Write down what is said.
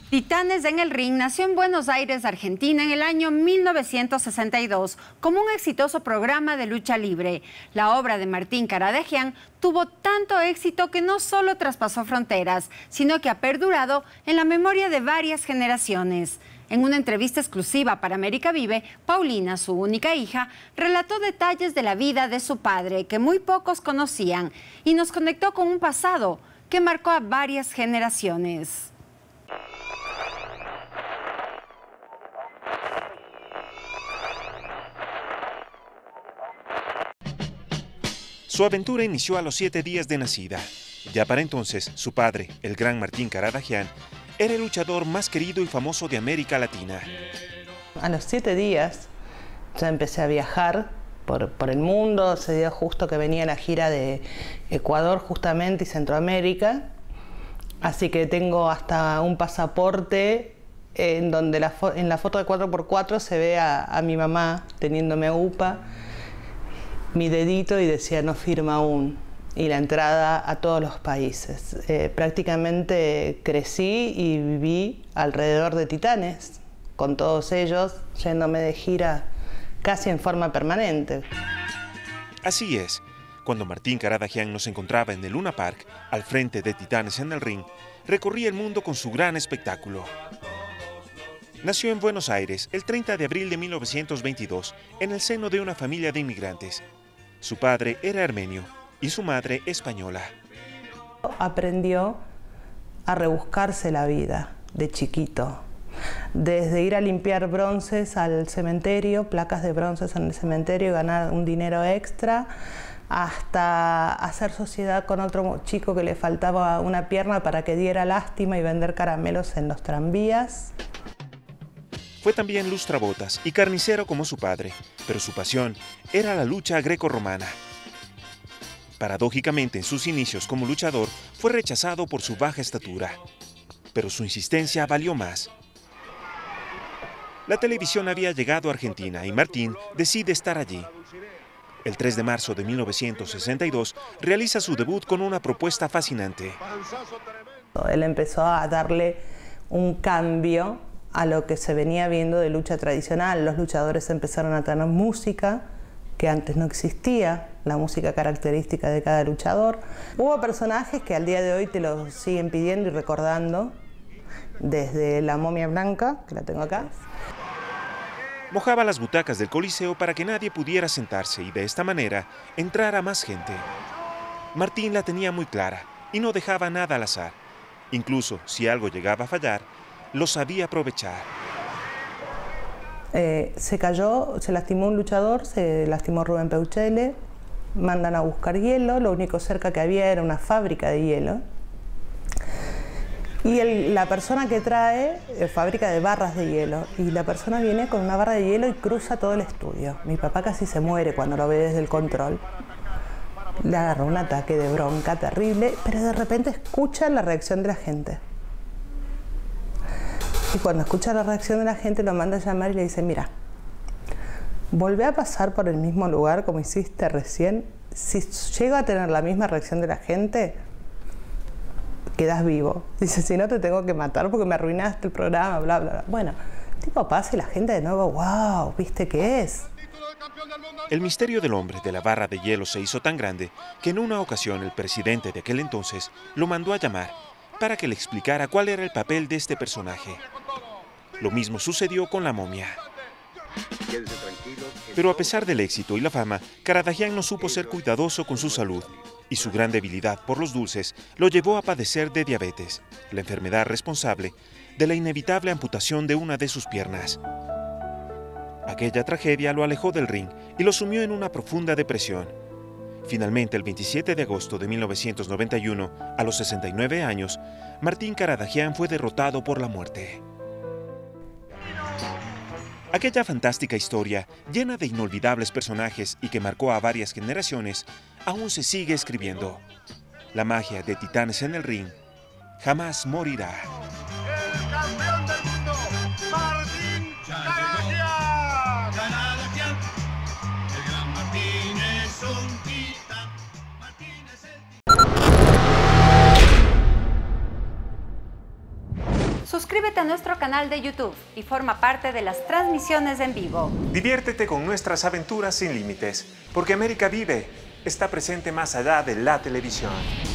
Titanes en el Ring nació en Buenos Aires, Argentina, en el año 1962 como un exitoso programa de lucha libre. La obra de Martín Caradagian tuvo tanto éxito que no solo traspasó fronteras, sino que ha perdurado en la memoria de varias generaciones. En una entrevista exclusiva para América Vive, Paulina, su única hija, relató detalles de la vida de su padre que muy pocos conocían y nos conectó con un pasado que marcó a varias generaciones. Su aventura inició a los 7 días de nacida. Ya para entonces, su padre, el gran Martín Caradagian, era el luchador más querido y famoso de América Latina. A los 7 días ya empecé a viajar por el mundo. Se dio justo que venía la gira de Ecuador justamente y Centroamérica. Así que tengo hasta un pasaporte en donde en la foto de 4x4 se ve a mi mamá teniéndome UPA, mi dedito y decía no firma aún, y la entrada a todos los países. Prácticamente crecí y viví alrededor de Titanes, con todos ellos, yéndome de gira casi en forma permanente. Así es, cuando Martín Caradagian nos encontraba en el Luna Park, al frente de Titanes en el Ring, recorría el mundo con su gran espectáculo. Nació en Buenos Aires el 30 de abril de 1922, en el seno de una familia de inmigrantes. Su padre era armenio y su madre española. Aprendió a rebuscarse la vida de chiquito. Desde ir a limpiar bronces al cementerio, placas de bronces en el cementerio y ganar un dinero extra, hasta hacer sociedad con otro chico que le faltaba una pierna para que diera lástima y vender caramelos en los tranvías. Fue también lustrabotas y carnicero como su padre, pero su pasión era la lucha grecorromana. Paradójicamente, en sus inicios como luchador, fue rechazado por su baja estatura, pero su insistencia valió más. La televisión había llegado a Argentina y Martín decide estar allí. El 3 de marzo de 1962 realiza su debut con una propuesta fascinante. Él empezó a darle un cambio a lo que se venía viendo de lucha tradicional. Los luchadores empezaron a tener música que antes no existía, la música característica de cada luchador. Hubo personajes que al día de hoy te lo siguen pidiendo y recordando, desde la momia blanca, que la tengo acá. Mojaba las butacas del Coliseo para que nadie pudiera sentarse y de esta manera entrara más gente. Martín la tenía muy clara y no dejaba nada al azar. Incluso si algo llegaba a fallar, lo sabía aprovechar. Se cayó, se lastimó un luchador, se lastimó Rubén Peuchele, mandan a buscar hielo, lo único cerca que había era una fábrica de hielo. Y la persona que trae, fábrica de barras de hielo, y la persona viene con una barra de hielo y cruza todo el estudio. Mi papá casi se muere cuando lo ve desde el control. Le agarró un ataque de bronca terrible, pero de repente escucha la reacción de la gente. Y cuando escucha la reacción de la gente lo manda a llamar y le dice, mira, volvé a pasar por el mismo lugar como hiciste recién. Si llego a tener la misma reacción de la gente, quedas vivo. Dice, si no te tengo que matar porque me arruinaste el programa, bla, bla, bla. Bueno, tipo pasa y la gente de nuevo, wow, ¿viste qué es? El misterio del hombre de la barra de hielo se hizo tan grande que en una ocasión el presidente de aquel entonces lo mandó a llamar para que le explicara cuál era el papel de este personaje. Lo mismo sucedió con la momia. Pero a pesar del éxito y la fama, Caradagian no supo ser cuidadoso con su salud, y su gran debilidad por los dulces lo llevó a padecer de diabetes, la enfermedad responsable de la inevitable amputación de una de sus piernas. Aquella tragedia lo alejó del ring y lo sumió en una profunda depresión. Finalmente, el 27 de agosto de 1991, a los 69 años, Martín Caradagian fue derrotado por la muerte. Aquella fantástica historia, llena de inolvidables personajes y que marcó a varias generaciones, aún se sigue escribiendo. La magia de Titanes en el Ring jamás morirá. El campeón del mundo, Martín Caradagian. El gran Martín es un titán. Martín es el titán. Suscríbete Suscríbete a nuestro canal de YouTube y forma parte de las transmisiones en vivo. Diviértete con nuestras aventuras sin límites, porque América Vive está presente más allá de la televisión.